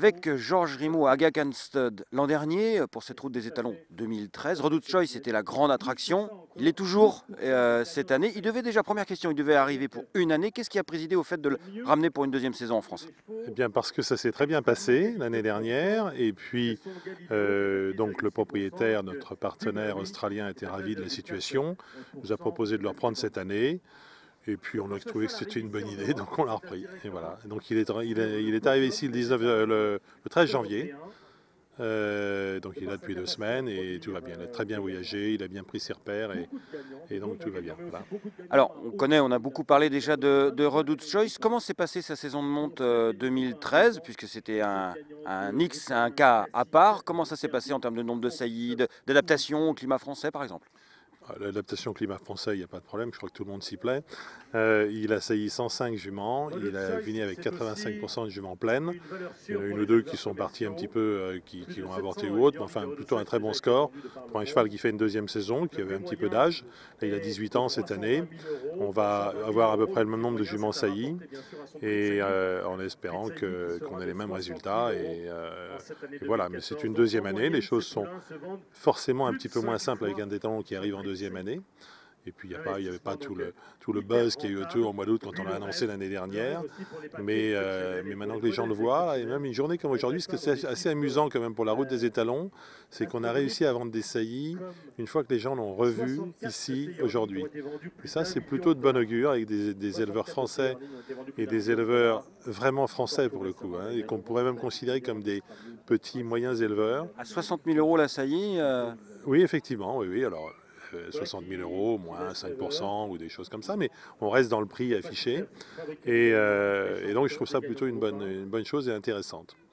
avec Georges Rimeau à Aga Khan Stud l'an dernier pour cette route des étalons 2013. Redoute Choice était la grande attraction. Il est toujours cette année. Il devait déjà, première question, il devait arriver pour une année. Qu'est-ce qui a présidé au fait de le ramener pour une deuxième saison en France? Eh bien parce que ça s'est très bien passé l'année dernière et puis donc le propriétaire, notre partenaire australien, était ravi de la situation, nous a proposé de le reprendre cette année et puis on a trouvé que c'était une bonne idée donc on l'a repris. Et voilà. Donc il est arrivé ici le 13 janvier. Donc il est là depuis 2 semaines et tout va bien. Il a très bien voyagé, il a bien pris ses repères et donc tout va bien. Voilà. Alors, on a beaucoup parlé déjà de Redoute Choice. Comment s'est passée sa saison de monte 2013, puisque c'était un cas à part? Comment ça s'est passé en termes de nombre de saillies, d'adaptation au climat français par exemple? L'adaptation au climat français, il n'y a pas de problème, je crois que tout le monde s'y plaît. Il a sailli 105 juments, il a fini avec 85% de juments pleines. Il y en a une ou deux qui sont partis un petit peu, qui l'ont avorté ou autre, mais enfin plutôt un très bon score pour un cheval qui fait une deuxième saison, qui avait un petit peu d'âge. Là, il a 18 ans cette année. On va avoir à peu près le même nombre de juments saillis et en espérant qu'on ait les mêmes résultats. Et voilà, mais c'est une deuxième année, les choses sont forcément un petit peu moins simples avec un étalon qui arrive en deuxième année. Et puis il n'y avait pas tout le buzz qu'il y a eu autour au mois d'août quand on l'a annoncé l'année dernière. Mais maintenant que les gens le voient, et même une journée comme aujourd'hui, ce que c'est assez amusant quand même pour la route des étalons, c'est qu'on a réussi à vendre des saillies une fois que les gens l'ont revu ici aujourd'hui. Et ça c'est plutôt de bon augure avec des éleveurs français et des éleveurs vraiment français pour le coup, hein, et qu'on pourrait même considérer comme des petits moyens éleveurs. À 60 000 € la saillie Oui, effectivement, oui, oui. Alors, 60 000 €, moins 5% ou des choses comme ça, mais on reste dans le prix affiché. Et donc, je trouve ça plutôt une bonne chose et intéressante.